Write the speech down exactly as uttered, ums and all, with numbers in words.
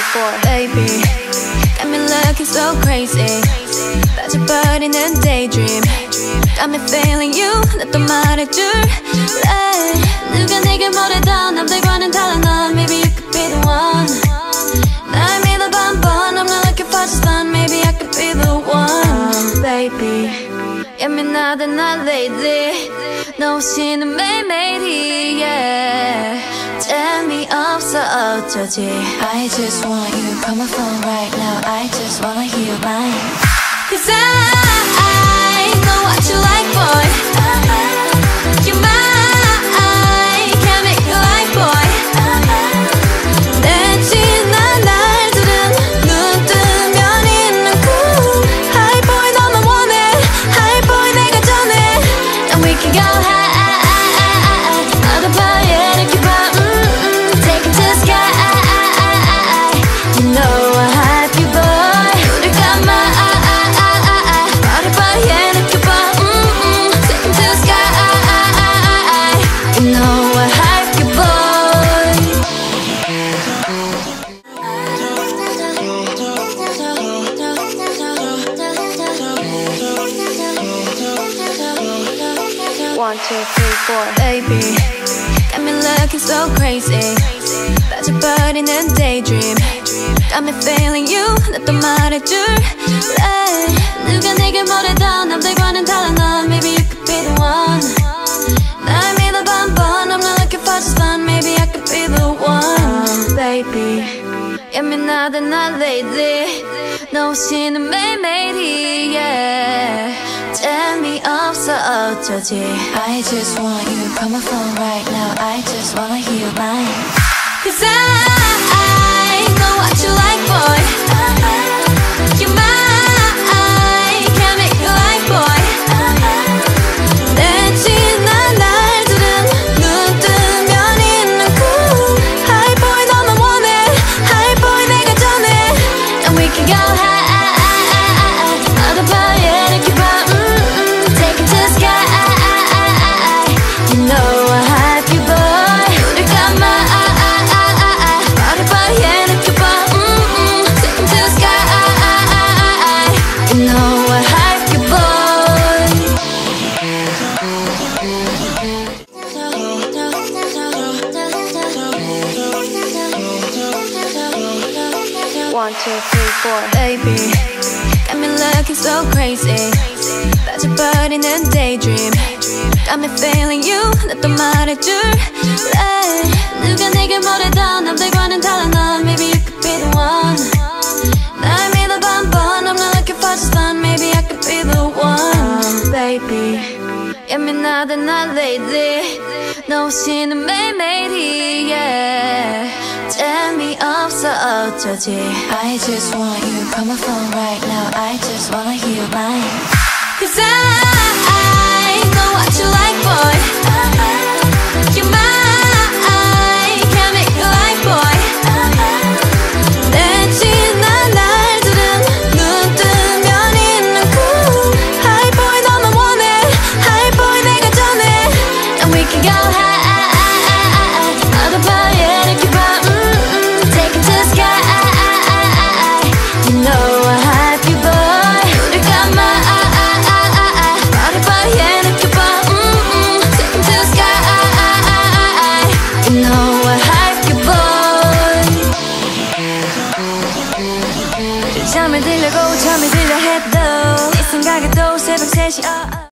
four. Baby, got me looking so crazy. 빠져버리는 daydream. Got me feeling you. 나 또 말해줄래. 누가 내게 뭐래도 남들과는 달라 넌. Maybe you could be the one. 날 믿어봐 한번. I'm not looking for just fun. Maybe I could be the one. Baby, 예민하다 나 lately. 너 없이는 매일매일이 yeah. 재미없어 어쩌지. I just want you, call my phone right now. I just wanna hear your mind. Cause I know what you like, boy. You're mine, can't make you like, boy. 내 지난 날들은 눈 뜨면 있는 cool High boy 너만 원해. High boy 내가 전해. And we can go high. 어느 밤에 이렇게 봐. Take it to the sky. You know I hype you, boy. 우리 가만. One, two, three, four. Baby, got me looking so crazy. 빠져버리는 daydream. Got me feeling you. 나 또 말해줄래. 누가 내게 뭐래도 남들과는 달라 넌. Maybe you could be the one. 날 믿어봐 한번. I'm not looking for just fun. Maybe I could be the one. Baby, 예민하다 나 lately. 너 없이는 매일매일이 yeah. 재미없어 어쩌지. I just want you, call my phone right now. I just wanna hear your mind. Cause I know what you like, boy. You're mine, can't make you like, boy. 내 지난 날들은 눈 뜨면 있는 cool High boy 너만 원해. High boy 내가 전해. And we can go high. 어느 밤에 이렇게 봐. Take it to the sky. You know I hype you, boy. 우리 가만. 어느 밤에 이렇게 봐. Take it to the sky. You know I hype you, boy. One, two, three, four. Baby, got me looking so crazy. 빠져버리는 daydream. Got me feeling you. 나 또 말해줄래. 누가 내게 뭐래도 남들과는 달라 넌. Maybe you could be the one. 날 믿어봐 한번. I'm not looking for just fun. Maybe I could be the one. Baby, 예민하다 나 lately. 너 없이는 매일매일이 yeah. 재미없어 어쩌지. I just want you, call my phone right now. I just wanna hear your mind. Cause I know what you like, boy. You're mine, can't make you like, boy. 내 지난 날들은 눈 뜨면 있는 cool High boy 너만 원해. High boy 내가 전해. And we can go high. 어느 밤에 이렇게 봐. Take it to the sky. You know I hype you, boy. 우리 가만. 어느 밤에 이렇게 봐. Take it to the sky. You know I hype you, boy. 잠을 들려고 잠이 들려 해도 네 생각에 또 새벽 세 시